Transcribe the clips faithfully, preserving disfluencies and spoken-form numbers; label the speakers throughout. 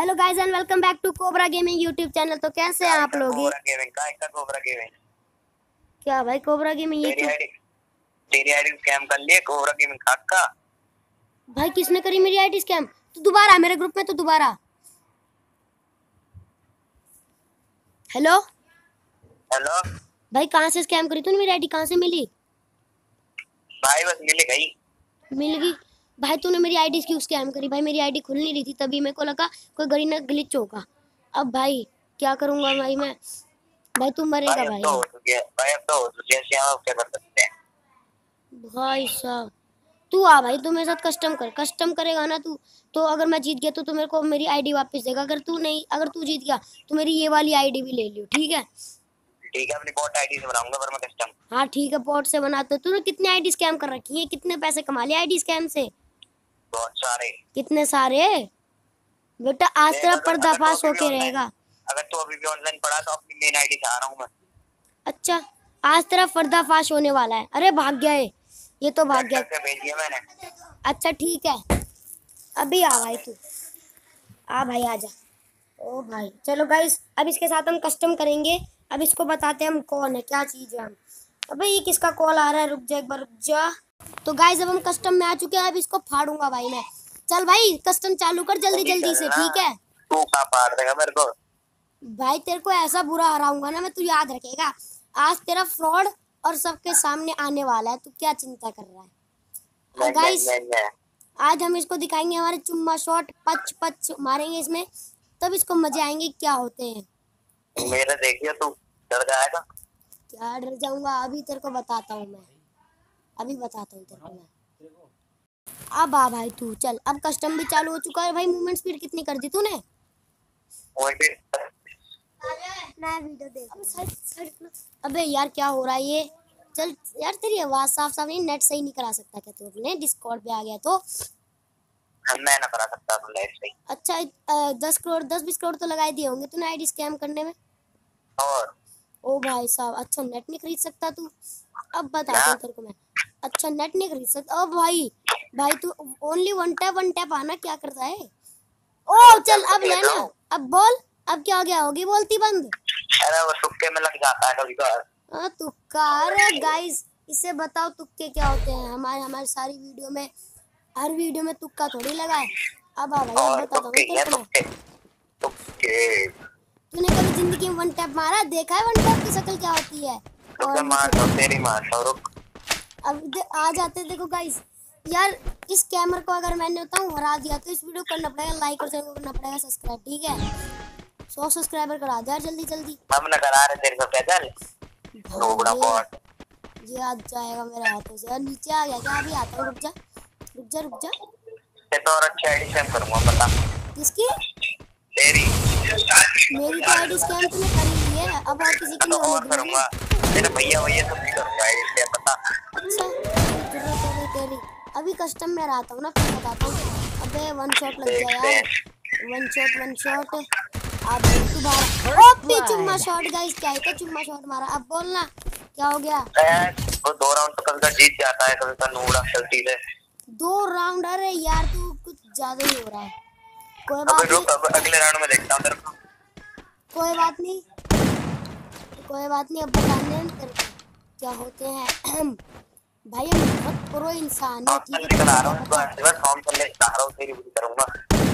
Speaker 1: Hello guys and welcome back to Cobra Gaming YouTube channel. तो कैसे हैं आप लोग?
Speaker 2: कोबरा गेमिंग का एक कोबरा गेमिंग
Speaker 1: क्या भाई कोबरा गेमिंग
Speaker 2: तेरी आईडी तेरी आईडी स्कैम कर लिए कोबरा गेमिंग खाक का।
Speaker 1: भाई किसने करी मेरी आईडी स्कैम? तो दोबारा मेरे ग्रुप में तो दोबारा। हेलो
Speaker 2: हेलो
Speaker 1: भाई कहाँ से स्कैम करी तूने? मेरी आईडी कहाँ से मिली?
Speaker 2: भाई बस मिल गई
Speaker 1: मिल गई? भाई तूने मेरी आईडी क्यों स्कैम करी? भाई मेरी आईडी खुल नहीं रही थी, तभी मेरे को लगा कोई गड़ी ना ग्लिच होगा। अब भाई क्या करूंगा भाई मैं? भाई तू मरेगा
Speaker 2: भाई।
Speaker 1: भाई।
Speaker 2: अब तो हो चुकी है भाई, अब तो हो चुकी है क्या कर सकते हैं
Speaker 1: भाई साहब तू आ भाई, तू मेरे साथ कस्टम कर। कस्टम करेगा ना तू तो अगर मैं जीत गया तो तू मेरे को मेरी आईडी वापस देगा। अगर तू नहीं अगर तू जीत गया तो मेरी ये वाली आईडी भी ले लियो, ठीक है?
Speaker 2: ठीक है, अपनी बॉट आईडी से बनाऊंगा पर मैं कस्टम।
Speaker 1: हाँ ठीक है, बॉट से बनाते। तूने कितने आईडी स्कैम कर रखी है? कितने पैसे कमा लिए आईडी स्कैम से?
Speaker 2: बहुत सारे।
Speaker 1: कितने सारे? बेटा आज तेरा पर्दाफाश होके रहेगा।
Speaker 2: अगर तू अभी भी ऑनलाइन पढ़ा तो अपनी मेन आईडी से आ रहा हूँ मैं।
Speaker 1: अच्छा आज तेरा पर्दाफाश होने वाला है। अरे भाग गया है ये तो, भाग गया।
Speaker 2: भेज दिया मैंने।
Speaker 1: अच्छा ठीक है, अभी आ भाई तू आ भाई आजा। ओ भाई चलो गाइस, अब इसके साथ हम कस्टम करेंगे। अब इसको बताते हैं हम कौन है, क्या चीज है हम। अबे ये किसका कॉल आ रहा है? रुक जा एक बार, रुक जा। तो गाइस अब हम कस्टम में आ चुके हैं। अब इसको फाड़ूंगा भाई मैं। चल भाई कस्टम चालू कर जल्दी जल्दी से, ठीक है?
Speaker 2: तू कहाँ फाड़ देगा मेरे को?
Speaker 1: भाई तेरे को ऐसा बुरा हराऊंगा ना मैं, तू याद रखेगा। आज तेरा फ्रॉड और सबके सामने आने वाला है, तू क्या चिंता कर रहा है? गाइस आज हम इसको दिखाएंगे हमारे चुम्मा शॉट। पच पच मारेंगे इसमें, तब इसको मजे आएंगे क्या होते हैं।
Speaker 2: मेरा देखिए तू डर जाएगा।
Speaker 1: क्या डर जाऊंगा? अभी तेरे को बताता हूँ मैं, अभी बताता हूँ तेरे को मैं। अब आ भाई तू चल। अब कस्टम भी चालू हो चुका है भाई। मूवमेंट स्पीड कितनी कर दी तूने? मैं वीडियो देख। अबे यार क्या हो रहा है ये? चल यार तेरी आवाज साफ साफ नहीं, नेट सही नहीं करा सकता क्या तू अपने डिस्कॉर्ड पे आ गया तो?
Speaker 2: मैं ना करा सकता हूँ नेट सही।
Speaker 1: अच्छा आ, दस करोड़ दस बीस करोड़ तो लगाए दिए होंगे तूने आईडी स्कैम करने में।
Speaker 2: और
Speaker 1: ओ भाई साहब, अच्छा नेट नहीं खरीद सकता तू? अब बता दूं तेरे को मैं। अच्छा नेट नहीं खरीद सकता? ओ भाई भाई तू only one tap one tap आना क्या करता है? ओ चल अब लेना, अब बोल अब क्या हो गया? होगी बोलती बंद।
Speaker 2: अरे वो तुक्के में लग जाता है कभी कभार।
Speaker 1: हाँ तुक्का। अरे गाइस इसे बताओ तुक्के क्या होते हैं। हमारे हमारी सारी वीडियो में, हर वीडियो में तुक्का थोड़ी लगा है। अब आ भाई अब बताता हूँ तेरे को मैं।
Speaker 2: तुक्के
Speaker 1: तूने कभी जिंदगी में वन टैप मारा? देखा है वन टैप की शक्ल क्या होती है?
Speaker 2: और मार दो तेरी मार दो। रुक
Speaker 1: अब आ जाते देखो गाइस। यार इस कैमर को अगर मैंने बताऊं हरा दिया तो इस वीडियो को करना पड़ेगा लाइक और चैनल को करना पड़ेगा सब्सक्राइब, ठीक है? सौ सब्सक्राइबर करा दे यार जल्दी जल्दी।
Speaker 2: हम ना करा रहे तेरे को पैदल रोबड़ा बॉट।
Speaker 1: ये आ जाएगा मेरे हाथों से। यार नीचे आ गया क्या? अभी आता हूँ, रुक जा रुक जा रुक जा।
Speaker 2: ये तो और अच्छी आईडी स्कैम करूंगा बता।
Speaker 1: किसकी?
Speaker 2: तेरी।
Speaker 1: मेरी तो आईडी स्कैम तूने कर ही ली है, अब और किसी की नहीं होने
Speaker 2: करूंगा। तेरे भैया भैया सब भी करूंगा आईडी स्कैम बता।
Speaker 1: अच्छा जरूरत है तेरी। अभी कस्टम में रहता हूँ ना, फिर बताता हूँ। अबे वन शॉट लग गया यार, वन शॉट वन शॉट। अब दोबारा ओपी चुम्मा शॉट गाइस। क्या है तो चुम्मा शॉट मारा। अब बोलना क्या हो गया?
Speaker 2: वो दो राउंड तो कभी का जीत जाता है, कभी का नूड़ा चलती है।
Speaker 1: दो राउंड? अरे यार तू कुछ ज्यादा ही हो रहा है। कोई बात नहीं,
Speaker 2: अब अगले राउंड में देखता हूं तेरे को।
Speaker 1: कोई बात नहीं कोई बात नहीं। अब बताने तेरे को क्या होते हैं। भाई हम बहुत प्रो इंसान है, ठीक है?
Speaker 2: निकल आ रहा हूं बस फॉर्म कर ले आ रहा हूं, तेरी बुरी करूंगा।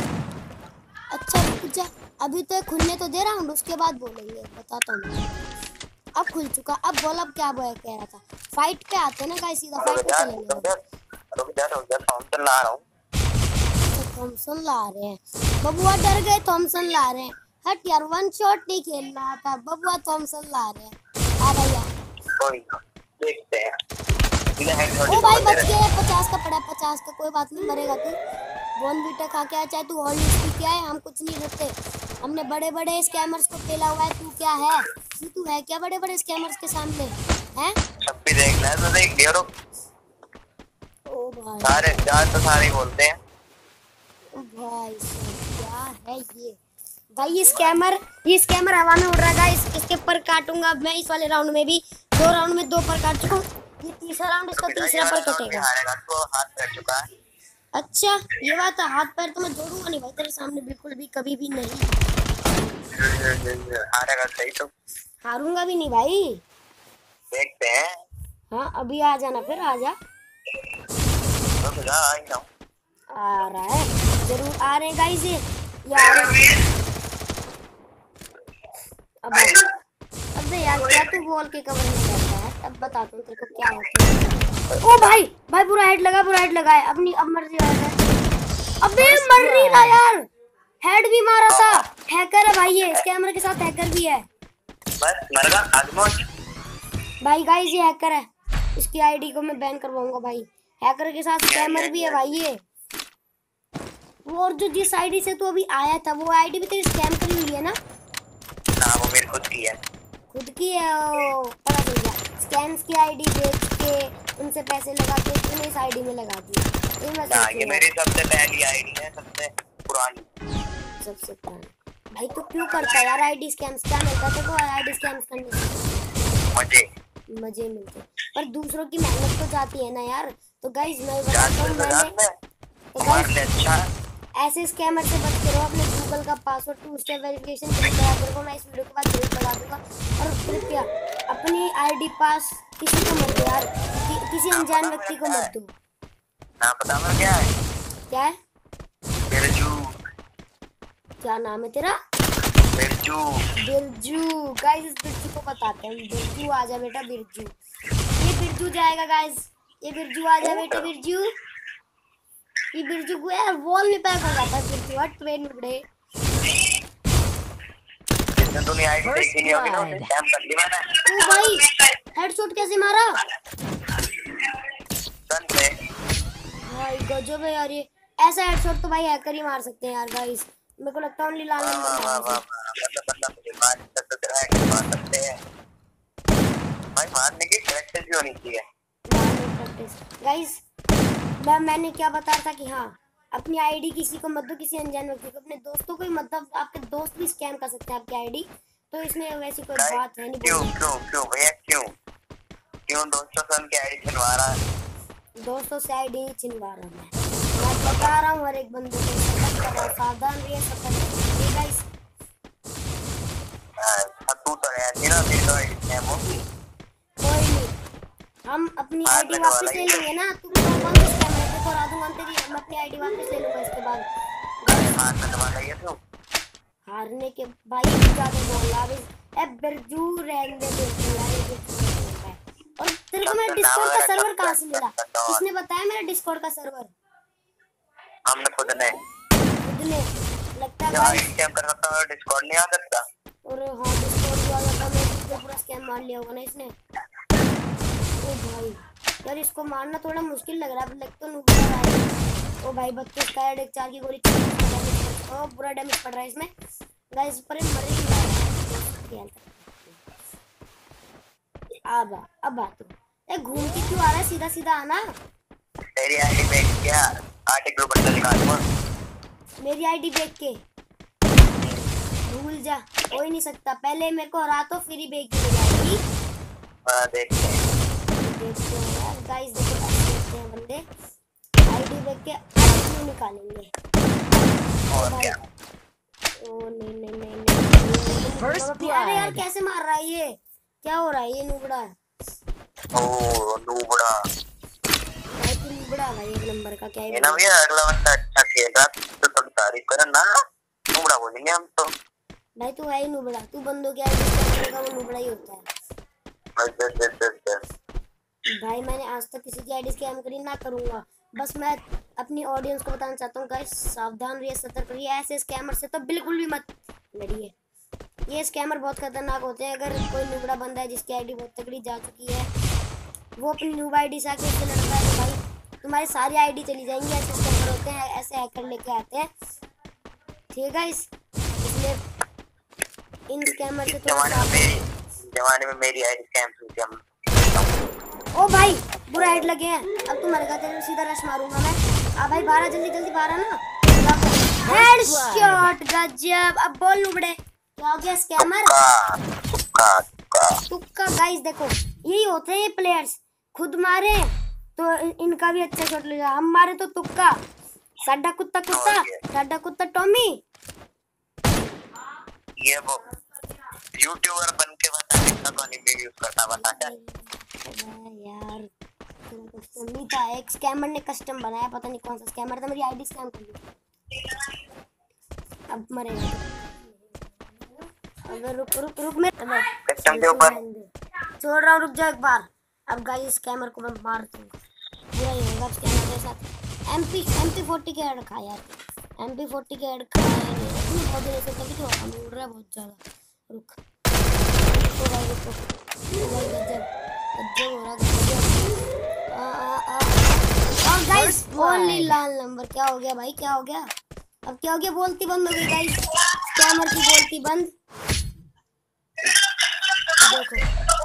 Speaker 1: अच्छा रुक जा, अभी तो खुलने तो दे राउंड, उसके बाद बोलेंगे, बताता हूँ। अब खुल चुका। अब बोल अब क्या बोल कह रहा था? फाइट पे आते हैं ना गाइस, सीधा फाइट पे चलेंगे।
Speaker 2: रुक जा रुक जा थॉमसन ला रहा हूं।
Speaker 1: थॉमसन ला रहे हैं? बबुआ डर गए, थॉमसन ला रहे हैं। हट यार वन शॉट नहीं खेलना था, बबुआ थॉमसन ला रहे हैं। आ भैया
Speaker 2: कोई देखते हैं।
Speaker 1: ओ भाई बच गए। पचास का पड़ा, पचास का। कोई बात नहीं, मरेगा तू। बोन बीटा खा के आ, चाहे तू हॉली स्पीड क्या है, हम कुछ नहीं करते। हमने बड़े बड़े स्कैमर्स को पेला हुआ है। तू क्या है? तू तू है क्या बड़े बड़े स्कैमर्स के सामने हैं?
Speaker 2: सब भी देखना है तो देख लियो।
Speaker 1: ओ भाई
Speaker 2: सारे चार तो सारे बोलते हैं।
Speaker 1: ओ भाई क्या है ये? भाई ये स्कैमर ये स्कैमर हवा में उड़ रहा है गाइस। इसके पर काटूंगा मैं इस वाले राउंड में भी। दो राउंड में दो पर काट चुका हूँ, ये तीसरा राउंड इसका तीसरा पर कटेगा।
Speaker 2: हारेगा तो हाथ बैठ चुका है।
Speaker 1: अच्छा ये बात है, हाथ पैर तो मैं जोड़ूंगा नहीं भाई तेरे सामने, बिल्कुल भी, कभी भी नहीं।
Speaker 2: हारेगा सही तो।
Speaker 1: हारूंगा भी नहीं भाई।
Speaker 2: देखते हैं।
Speaker 1: हाँ अभी आ जाना, फिर आ जा।
Speaker 2: तो जा आ ही जाऊं।
Speaker 1: आ रहा है, जरूर आ रहे हैं गाइस ये यार। अब अबे यार क्या तू वॉल के कवर में करता है, अब बताता हूँ तेरे को क्या होता है। ओ भाई भाई बुरा हेड लगा, बुरा हेड लगा है, अपनी अब मर्जी आ रहा है। अबे मर नहीं रहा यार, हेड भी मारा था। हैकर है भाई ये, इस कैमरे के साथ हैकर भी है।
Speaker 2: बस मर गया आजमोश।
Speaker 1: भाई गाइस ये हैकर है, इसकी आईडी को मैं बैन करवाऊंगा भाई। हैकर के साथ स्कैमर भी है भाई ये। वो और जो जिस आईडी से तू अभी आया था वो आईडी भी तेरी स्कैम करी हुई है ना?
Speaker 2: ना वो मेरी खुद की है।
Speaker 1: खुद की है, ओ पता चल गया। स्कैम्स की आईडी बेच के उनसे पैसे लगा के तूने इस आईडी में लगा दिया। ये मैं
Speaker 2: ना
Speaker 1: सोच
Speaker 2: ये मेरी सबसे पहली आईडी है, सबसे पुरानी।
Speaker 1: सबसे पुरानी। भाई तू क्यों करता है यार आईडी स्कैम्स? क्या मिलता है तेरे को आईडी स्कैम्स करने से?
Speaker 2: मजे
Speaker 1: मजे मिलते, पर दूसरों की मेहनत तो जाती है ना यार। तो गाइस मैं बताता हूँ, मैंने तो गाइस
Speaker 2: अच्छा
Speaker 1: ऐसे स्कैमर से बच के रहो। अपने गूगल का password two step verification click को मैं इस वीडियो के बाद जरूर लगा दूंगा। और कृपया अपनी आईडी पास किसी को मत दो यार, कि, किसी अनजान व्यक्ति को मत दो।
Speaker 2: नाम पता मेरा क्या है?
Speaker 1: क्या है?
Speaker 2: बिरजू।
Speaker 1: क्या नाम है तेरा?
Speaker 2: बिरजू।
Speaker 1: बिरजू। गाइस इस बिरजू को बताते हैं। बिरजू आजा बेटा, बिरजू। ये बिरजू जाएगा गाइस, ये बिरजू आजा बेटा, बिरजू। ये बिरजू को यार वॉल में पैक हो जाता है बिरजू। हट ट्रेन उड़े।
Speaker 2: जिसने तूने आईडी देखी नहीं होगी ना, उसे स्कैम कर ली मैंने।
Speaker 1: ओ भाई हेडशॉट कैसे मारा?
Speaker 2: सन से।
Speaker 1: भाई गजब है यार ये। ऐसा हेडशॉट तो भाई हैकर ही मार सकते हैं यार गाइस। मेरे को लगता है ओनली लाल नंबर
Speaker 2: वाह वाह
Speaker 1: मार
Speaker 2: वाह
Speaker 1: सकते
Speaker 2: बंदा बंदा मुझे मार सकते हैं, मार सकते हैं भाई। मारने की प्रैक्टिस भी होनी चाहिए
Speaker 1: गाइस। मैं मैंने क्या बताया था कि हाँ अपनी आईडी किसी को मत दो, किसी अनजान व्यक्ति को। अपने दोस्तों को ही मतलब, आपके दोस्त भी स्कैम कर सकते हैं आपकी आईडी। तो इसमें वैसी कोई बात है नहीं।
Speaker 2: क्यों क्यों क्यों भैया क्यों क्यों दोस्तों से उनकी आईडी छिनवा रहा है?
Speaker 1: दोस्तों से आईडी छिनवा रहा मैं मैं बता रहा हूँ हर एक बंदे को सतर्क कर रहा हूँ, सावधान रहिए, सतर्क रहिए गाइस।
Speaker 2: तू तो ऐसी ना फिर तो स्कैम होगी।
Speaker 1: कोई नहीं, हम अपनी आईडी वापस ले लेंगे ना। तू कौन सा स्कैम है? देखो करा दूंगा तेरी, मैं अपनी आईडी वापस ले लूंगा इसके बाद।
Speaker 2: हाथ में दबा लिया तू।
Speaker 1: हारने के भाई ज्यादा बोल रहा है। ए बिरजू रहने दे बिरजू यार, ये बिरजू है। और तेरे को मेरा डिस्कॉर्ड का सर्वर कहाँ से मिला? किसने बताया मेरा डिस्कॉर्ड का सर्वर?
Speaker 2: हमने खुद ने।
Speaker 1: खुद ने? लगता है भाई
Speaker 2: स्कैम कर सकता है, डिस्कॉर्ड नहीं आ सकता।
Speaker 1: और हाँ डिस्कॉर्ड भी आ जाता, मैं पूरा स्कैम मार लिया होगा ना इसने। ओ भाई यार इसको मारना थोड़ा मुश्किल लग रहा है, लग तो नुकड़ा रहा है। ओ भाई बत्तीस का हेड, एक चार की गोली। ओ पूरा डैमेज पड़ रहा है इसमें गाइस, पर मर ही नहीं रहा। अब अब आ तू, ए घूम के क्यों आ रहा है? सीधा सीधा आना।
Speaker 2: तेरी आईडी देख क्या आर्टिकल बंदा निकाल दूँ?
Speaker 1: मेरी आईडी देख के भूल जा, हो ही नहीं सकता। पहले मेरे को हरा तो फिर ही बेच दी जाएगी।
Speaker 2: हां देखते हैं
Speaker 1: देखते हैं यार गाइस, देखो ऐसे देखते हैं बंदे आईडी देख के आईडी निकालेंगे।
Speaker 2: और क्या?
Speaker 1: ओ नहीं नहीं नहीं नहीं, अरे यार कैसे मार रहा है ये? क्या हो रहा है ये? नुबड़ा
Speaker 2: ओ नुबड़ा
Speaker 1: भाई, तू नुबड़ा भाई एक नंबर का। क्या
Speaker 2: ये ना भैया अगला बंदा अच्छा खेल रहा तो थोड़ी तारीफ करो ना, नुबड़ा बोलेंगे हम तो।
Speaker 1: भाई तू है ही नुबड़ा, तू बंदों की आईडी करेगा वो नुबड़ा ही होता है भाई। मैंने आज तक किसी की आईडी स्कैम करी ना करूंगा। बस मैं अपनी ऑडियंस को बताना चाहता हूँ गाइस, सावधान रहिए, सतर्क रहिए। ऐसे स्कैमर से तो बिल्कुल भी मत लड़िए। ये स्कैमर बहुत खतरनाक होते हैं। अगर कोई नुबड़ा बंदा है जिसकी आईडी बहुत तगड़ी जा चुकी है, वो अपनी न्यू आईडी से आके इससे लड़ता है तो भाई तुम्हारी सारी आईडी चली जाएंगी। ऐसे स्कैमर होते हैं, ऐसे हैकर लेके आते हैं, ठीक है गाइस। इसलिए इन स्कैमर से थोड़ा
Speaker 2: जमाने में मेरी आईडी स्कैम हुई थी। हम
Speaker 1: ओ भाई बुरा हेड लगे हैं। अब तू मरेगा, तेरे सीधा रश मारूंगा मैं। आ भाई बारह, जल्दी जल्दी बारह ना। हेडशॉट गजब। अब बोल नुबड़े क्या हो गया? स्कैमर
Speaker 2: तुक्का तुक्का
Speaker 1: तुक्का। गाइस देखो यही होते हैं ये प्लेयर्स, खुद मारे तो इनका भी अच्छा शॉट ले जा, हम मारे तो तुक्का। साडा कुत्ता कुत्ता साडा कुत्ता टॉमी।
Speaker 2: ये वो यूट्यूबर बन के बता कितना तो नहीं यूज करता बता क्या
Speaker 1: यार। कस्टम नहीं था, एक स्कैमर ने कस्टम बनाया, पता नहीं कौन सा स्कैमर था, मेरी आईडी स्कैम कर दी। अब मरेगा। अगर रुक रुक रुक मैं
Speaker 2: कस्टम के ऊपर
Speaker 1: छोड़ रहा हूँ, रुक जा एक बार। अब गाइस स्कैमर को मैं मार दूंगा, बुरा ही होगा स्कैमर के साथ। एमपी एमपी फोर्टी के हेड खा यार, एमपी फोर्टी के हेड खा नहीं बहुत देर से, तभी तो हम उड़ रहा है बहुत ज़्यादा। रुक रुको भाई रुको, गजब गजब हो रहा गजब। आ आ आ और गाइस ओनली लाल नंबर। क्या हो गया भाई, क्या हो गया? अब क्या हो गया? बोलती बंद हो गई गाइस, स्कैमर की बोलती बंद। देखो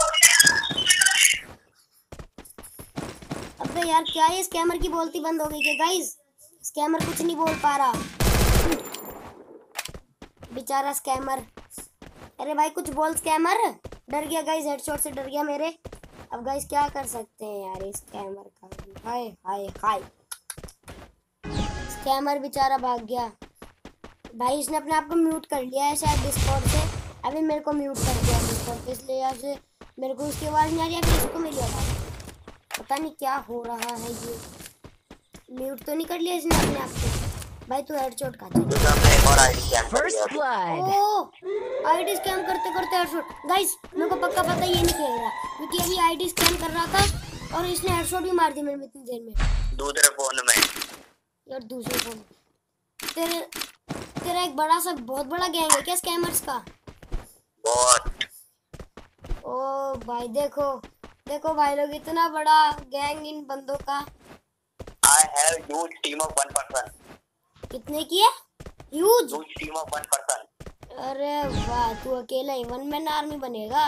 Speaker 1: अबे यार क्या ये स्कैमर की बोलती बंद हो गई क्या गाइस? स्कैमर कुछ नहीं बोल पा रहा बेचारा स्कैमर। अरे भाई कुछ बोल स्कैमर। डर गया गाइस, हेडशॉट से डर गया मेरे। अब गाइस क्या कर सकते हैं यार इस स्कैमर का। हाय हाय हाय, स्कैमर बेचारा भाग गया भाई। इसने अपने आप को म्यूट कर लिया है शायद डिस्कॉर्ड से। अभी मेरे को म्यूट कर दिया डिस्कॉर्ड, इसलिए यहाँ से मेरे को उसकी आवाज़ नहीं आ रही है। अभी इसको मेरी आवाज़, पता नहीं क्या हो रहा है। ये म्यूट तो नहीं कर लिया इसने अपने आप को। भाई तू हेडशॉट खा ओह आईडी स्कैम करते करते हेडशॉट। गाइस मेरे को पक्का पता ये नहीं खेल रहा, क्योंकि अभी आईडी स्कैम कर रहा था और इसने हेडशॉट भी मार दिया मेरे में इतनी देर में।
Speaker 2: दूसरे फोन में
Speaker 1: यार दूसरे फोन तेरे तेरा एक बड़ा सा बहुत बड़ा गैंग है क्या स्कैमर्स का?
Speaker 2: बहुत।
Speaker 1: ओ भाई देखो देखो भाई लोग, इतना बड़ा गैंग इन बंदों का।
Speaker 2: I have huge team of one person.
Speaker 1: कितने की है? Huge
Speaker 2: Huge team of one person.
Speaker 1: अरे वाह, तू अकेला ही वन मैन आर्मी बनेगा।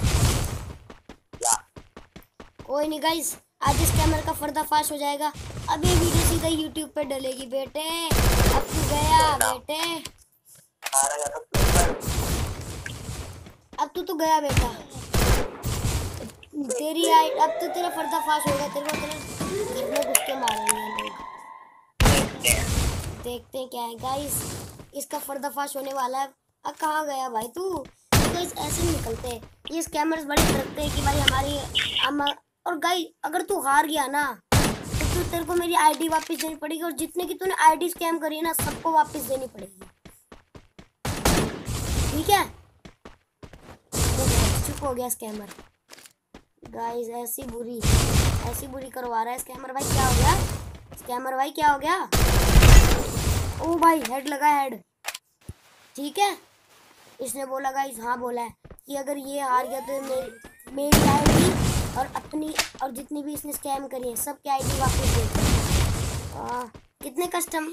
Speaker 2: Yeah.
Speaker 1: कोई नहीं गाइस, आज इस कैमरे का पर्दाफाश हो जाएगा। अब ये वीडियो सीधा यूट्यूब पे डलेगी बेटे। अब तू गया बेटे, अब तू तो गया बेटा। तेरी आई अब तो तेरा पर्दाफाश होगा, तेरे को तेरे घर में घुस के मारेंगे लोग। देखते हैं क्या है गाइस, इसका पर्दाफाश होने वाला है। अब कहाँ गया भाई तू? गाइस ऐसे ही निकलते हैं ये स्कैमर्स, बड़े डरते हैं कि भाई हमारी हम। और गाइस अगर तू हार गया ना तो तू तेरे को मेरी आईडी वापस देनी पड़ेगी, और जितने की तूने आईडी स्कैम करी है ना सबको वापस देनी पड़ेगी, ठीक है? चुप हो गया स्कैमर। गाइस ऐसी बुरी ऐसी बुरी करवा रहा है स्कैमर भाई। क्या हो गया स्कैमर भाई, क्या हो गया? ओ भाई हेड लगा, हेड ठीक है। इसने बोला गाइस, हाँ बोला है कि अगर ये हार गया तो मेरी मेरी आईडी और अपनी और जितनी भी इसने स्कैम करी है सब की आईडी वापस दे। कितने कस्टम?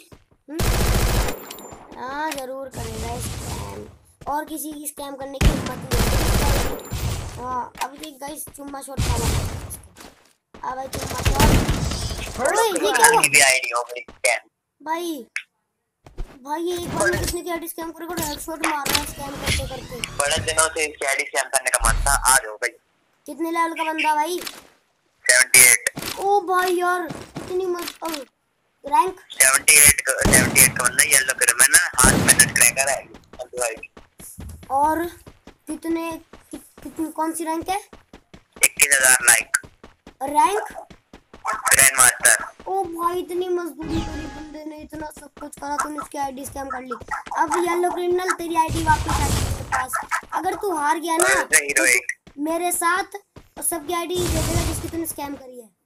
Speaker 1: हाँ जरूर करेगा स्कैम, और किसी की स्कैम करने की हिम्मत नहीं। हाँ अभी देख गाइस, चुम्मा शॉट खाना है। आ भाई चुम्मा शॉट। ओए ये क्या हुआ?
Speaker 2: भी आईडी हो गई स्कैम।
Speaker 1: भाई भाई ये एक बार में किसने की आईडी स्कैम करके हेडशॉट मार रहा है स्कैम करते करते।
Speaker 2: बड़े दिनों से इसकी आईडी स्कैम करने का मन था, आज हो गई।
Speaker 1: कितने लेवल का बंदा भाई?
Speaker 2: अठहत्तर।
Speaker 1: ओ भाई यार इतनी मत रैंक
Speaker 2: अठहत्तर का अठहत्तर का बंदा येलो कलर में ना, हाथ में नट क्रैकर है भाई।
Speaker 1: और कितने कि, कितनी कौन सी रैंक है?
Speaker 2: इक्कीस हज़ार लाइक
Speaker 1: रैंक
Speaker 2: ग्रैंड मास्टर।
Speaker 1: ओ भाई इतनी मजदूरी करी बंदे ने, इतना सब कुछ करा, तूने उसकी आईडी स्कैम कर ली। अब येलो क्रिमिनल तेरी आईडी वापस आ गई तेरे पास। अगर तू हार गया ना तो मेरे साथ और सबकी आईडी दे देगा जिसकी तूने स्कैम करी है।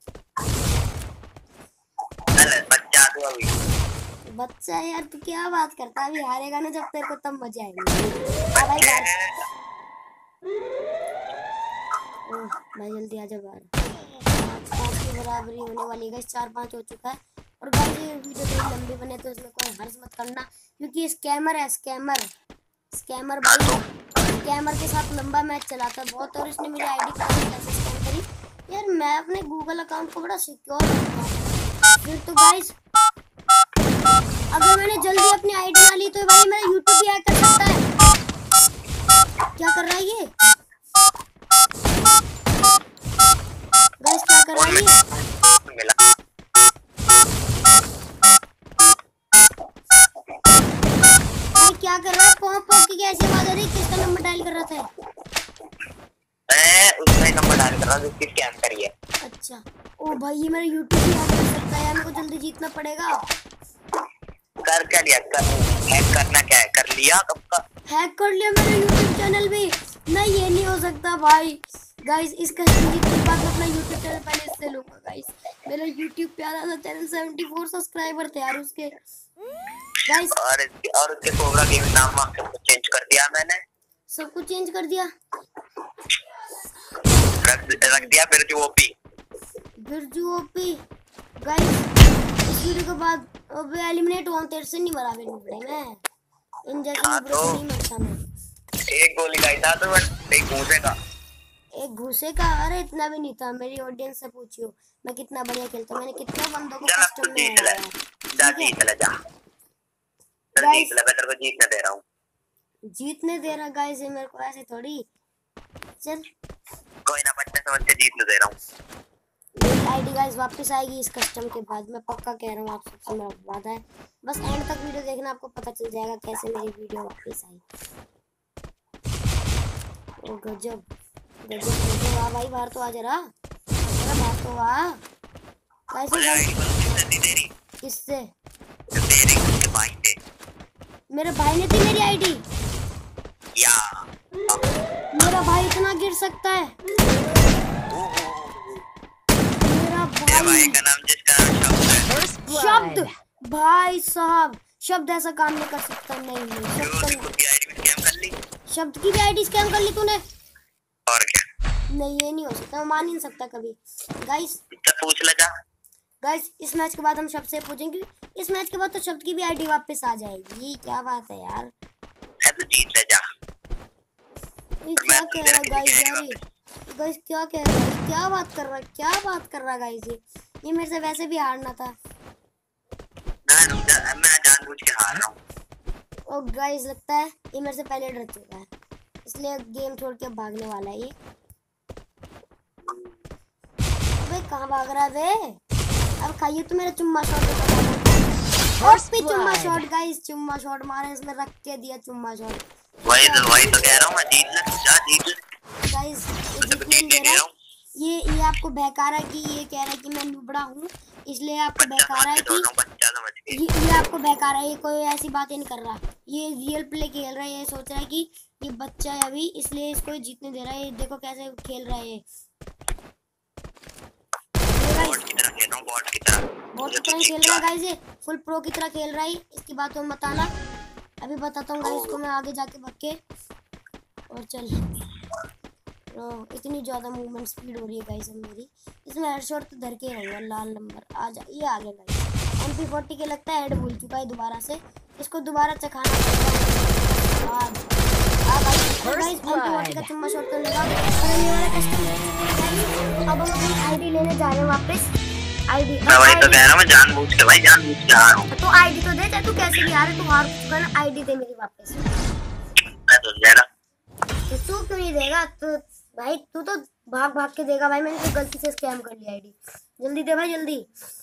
Speaker 2: बच्चा तू अभी
Speaker 1: बच्चा यार, तू क्या बात करता है? अभी हारेगा ना जब तेरे को तब मजा आएगी। आ भाई बाहर, भाई जल्दी आजा बाहर। पाँच पाँच की बराबरी होने वाली है, चार पाँच हो चुका है। और भाई ये वीडियो थोड़ी लंबी बने तो इसमें कोई हर्ष मत करना, क्योंकि स्कैमर है स्कैमर स्कैमर भाई स्कैमर के साथ लंबा मैच चलाता है बहुत। और इसने मेरी आईडी कैसे स्कैम करी यार? मैं अपने गूगल अकाउंट को बड़ा सिक्योर रखता हूं। फिर तो गाइस अगर मैंने जल्दी अपनी आईडी ना ली तो भाई मेरा यूट्यूब भी हैक कर सकता है। क्या कर रहा है ये गाइस? क्या कर रहा है ये? क्या कर रहा है? पॉप पॉप की कैसी आवाज आ रही? किसका नंबर डायल कर रहा था?
Speaker 2: मैं उसका नंबर डायल कर रहा हूँ जिसकी स्कैम करी है।
Speaker 1: अच्छा। ओ भाई ये मेरा यूट्यूब भी हैक कर सकता है यार, मेरे को जल्दी जीतना पड़ेगा।
Speaker 2: कर क्या लिया? कर हैक करना क्या है? कर लिया कब का?
Speaker 1: हैक कर लिया मेरा यूट्यूब चैनल भी। नहीं ये नहीं हो सकता भाई। गाइस इसका जीतने के बाद मैं अपना यूट्यूब चैनल पहले इससे लूंगा। गाइस मेरा यूट्यूब प्यारा सा चैनल चौहत्तर सब्सक्राइबर थे यार उसके। गाइस
Speaker 2: और इसके और उसके कोबरा गेमिंग नाम वाम सब कुछ चेंज कर दिया मैंने।
Speaker 1: सब कुछ चेंज कर दिया।
Speaker 2: रख, रख दिया फिर जो ओपी
Speaker 1: बिरजू ओपी। गाइस इस वीडियो के बाद अब एलिमिनेट हुआ, तेरे से नहीं मरा मेरे नुबड़े में। इन जैसे नुबड़े से नहीं मरता मैं।
Speaker 2: एक गोली का ही था तो बस एक घूसे का।
Speaker 1: एक घुसे का? अरे इतना भी नहीं था। मेरी ऑडियंस से पूछियो मैं कितना बढ़िया खेलता हूं। मैंने कितने बंदों को कस्टम में
Speaker 2: जीत ले जा जीत ले जा जीत ले, मैं तेरे को जीतने दे रहा हूं।
Speaker 1: जीतने दे रहा गाइस ये मेरे को ऐसे थोड़ी। चल
Speaker 2: कोई ना, बच्चे समझ के जीतने दे रहा हूं।
Speaker 1: मेरी आईडी गाइस वापस आएगी इस कस्टम के बाद, मैं पक्का कह रहा हूं आप सबसे, मेरा वादा है। बस एंड तक वीडियो देखना, आपको पता चल जाएगा कैसे मेरी वीडियो वापस आई। ओ गजब गजब गजब। आ भाई बाहर तो आ जरा, अरे बाहर तो आ। कैसे? किससे?
Speaker 2: तेरे उसके भाई से।
Speaker 1: मेरे भाई ने दी मेरी आईडी?
Speaker 2: या
Speaker 1: मेरा भाई इतना गिर सकता है? मेरा भाई,
Speaker 2: भाई का नाम जिसका नाम शब्द है।
Speaker 1: शब्द? भाई साहब शब्द ऐसा काम नहीं कर सकता। नहीं नहीं शब्द
Speaker 2: की आईडी स्कैम कर ली।
Speaker 1: शब्द की भी आईडी स्कैम कर ली तूने?
Speaker 2: और क्या?
Speaker 1: नहीं ये नहीं हो सकता, मैं मान नहीं सकता कभी। गाइस
Speaker 2: पूछ ले जा।
Speaker 1: गाइस इस मैच के बाद हम शब्द से पूछेंगे। इस मैच के बाद तो शब्द की भी आईडी वापस आ जाएगी। क्या बात है यार,
Speaker 2: तो जीत ले जा।
Speaker 1: ये क्या कह रहा है गाइस यार? गाइस क्या कह रहा है? क्या बात कर रहा है? क्या बात कर रहा है गाइस? ये ये मेरे से वैसे भी हारना था।
Speaker 2: ना मैं जानबूझ के हार रहा हूं।
Speaker 1: और गाइस लगता है ये मेरे से पहले डर चुका है, इसलिए गेम छोड़ के भागने वाला है ये। अबे कहाँ भाग रहा है बे? अब खाइए तो मेरा चुम्मा शॉट। और पे चुम्मा शॉट गाइस, चुम्मा शॉट मारे इसमें, रख के दिया चुम्मा शॉट।
Speaker 2: वही तो वही तो कह रहा हूं मैं, जीत ले जा जीत ले।
Speaker 1: गाइस ये जीत रहा है। ये ये आपको बहका रहा है कि ये कह रहा है कि मैं नुबड़ा हूँ, इसलिए आपको बहका रहा है कि ये, ये आपको बहका रहा है। ये कोई ऐसी बातें नहीं कर रहा, ये रियल प्ले खेल रहा है। ये सोच रहा है कि ये बच्चा है अभी, इसलिए इसको जीतने दे रहा है। देखो कैसे खेल रहा है ये।
Speaker 2: बॉट की तरह खेल रहा हूं, बॉट की तरह
Speaker 1: बॉट की तरह खेल रहा है गाइस, ये फुल प्रो की तरह खेल रहा है। इसकी बात तुम बताना, अभी बताता हूँ गाइस इसको मैं आगे जाके भाग के। और चल ओ, इतनी ज़्यादा मूवमेंट स्पीड हो रही है गाइस अब मेरी। इसमें हेडशॉट तो धर के रहूँगा। लाल नंबर आ जा, ये आ गया गाइस। एम पी फोर्टी के लगता है हेड भूल चुका है दोबारा से, इसको दोबारा चखाना पड़ेगा। आ गाइस एम पी फोर्टी का चुम्मा शॉट करने का। अब हम अपनी आईडी लेने जा रहे हैं वापस। आईडी
Speaker 2: मैं वही तो कह रहा हूं, मैं जानबूझ के भाई जानबूझ के आ रहा हूं।
Speaker 1: तो आईडी तो दे, चाहे तू कैसे भी आ रहा है, तू हार चुका ना, आईडी दे मेरी वापस।
Speaker 2: मैं तो दे रहा।
Speaker 1: तो तू क्यों नहीं देगा? तो भाई तू तो भाग भाग के देगा भाई, मैंने तो गलती से स्कैम कर लिया आईडी। जल्दी दे भाई जल्दी।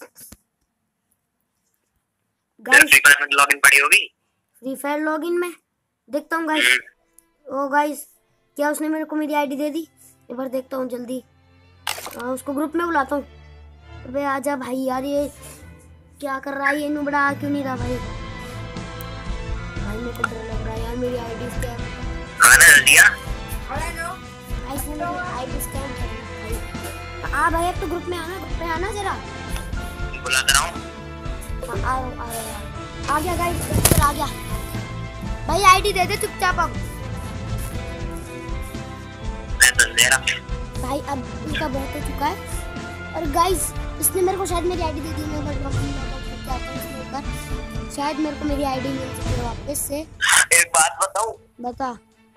Speaker 1: गाइस
Speaker 2: फ्री फायर में लॉगिन पड़ी होगी।
Speaker 1: फ्री फायर लॉगिन में देखता हूँ गाइस। ओ गाइस क्या उसने मेरे को मेरी आईडी दे दी? एक बार देखता हूँ जल्दी। आ, उसको ग्रुप में बुलाता हूँ। अबे आजा भाई यार, ये क्या कर रहा है? ये नुबड़ा आ क्यों नहीं रहा भाई? भाई मेरे को डर लग रहा है यार, मेरी आईडी स्कैम।
Speaker 2: खाना दिया
Speaker 1: गाइस ने मेरी आईडी स्कैम कर दी भाई। आ भाई अब तो ग्रुप में आना, ग्रुप में आना जरा।
Speaker 2: बुला रहा हूं।
Speaker 1: आ रहा आ रहा आ गया गाइस, चल आ गया भाई। आईडी दे दे चुपचाप अब।
Speaker 2: मैं तो दे रहा
Speaker 1: भाई अब इनका बहुत हो चुका है। और गाइस इसने मेरे को शायद मेरी आईडी दे दी। मैं बट क्या आता है इसमें ऊपर, शायद मेरे को मेरी आईडी मिल चुकी है वापस से।
Speaker 2: एक बात बताऊं?
Speaker 1: बता।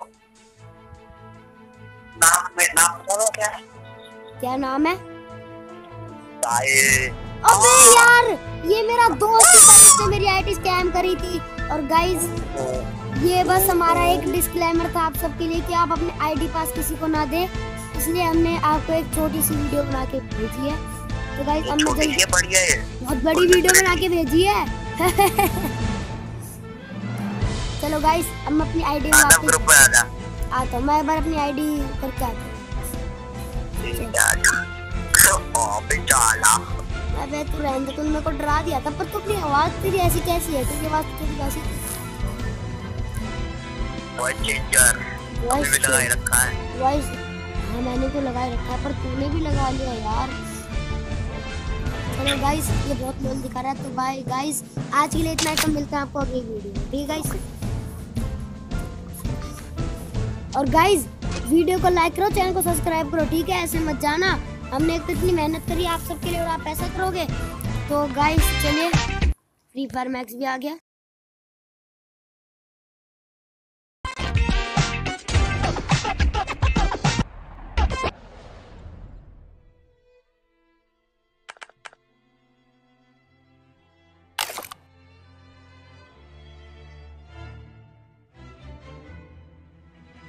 Speaker 2: नाम में नाम बताओ क्या?
Speaker 1: क्या नाम है?
Speaker 2: ताए।
Speaker 1: अबे यार ये मेरा दोस्त था जिसने मेरी आईडी स्कैम करी थी। और गाइस ये बस हमारा एक डिस्क्लेमर था आप सबके लिए कि आप अपने आईडी पास किसी को ना दे, इसलिए हमने आपको एक छोटी सी वीडियो बना के भेजी है। तो गाइस हमने जल्दी
Speaker 2: बढ़िया है,
Speaker 1: बहुत बड़ी वीडियो बना के भेजी है। चल चलो गाइस अब मैं अपनी आईडी में
Speaker 2: आता
Speaker 1: वापस
Speaker 2: ग्रुप में आजा।
Speaker 1: आता हूँ। मैं एक बार अपनी आईडी करके आता हूँ।
Speaker 2: ओ बेचारा।
Speaker 1: अबे तू रहने दे, तूने मेरे को डरा दिया था। पर तू अपनी आवाज तेरी ऐसी कैसी है? तेरी आवाज तेरी कैसी?
Speaker 2: वॉइस चेंजर
Speaker 1: वॉइस
Speaker 2: भी लगाए रखा है।
Speaker 1: वॉइस हाँ मैंने तो लगाए रखा है, पर तूने भी लगा लिया यार। चलो गाइस ये बहुत लोल दिखा रहा है, तो बाय गाइस, आज के लिए इतना ही। तो मिलते हैं आपको अगली वीडियो में, ठीक है गाइस। और गाइस वीडियो को लाइक करो, चैनल को सब्सक्राइब करो, ठीक है? ऐसे मत जाना, हमने एक तो इतनी मेहनत करी आप सबके लिए और आप ऐसा करोगे। तो गाइस चलिए, फ्री फायर मैक्स भी आ गया।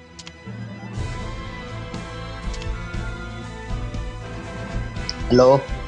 Speaker 2: हेलो।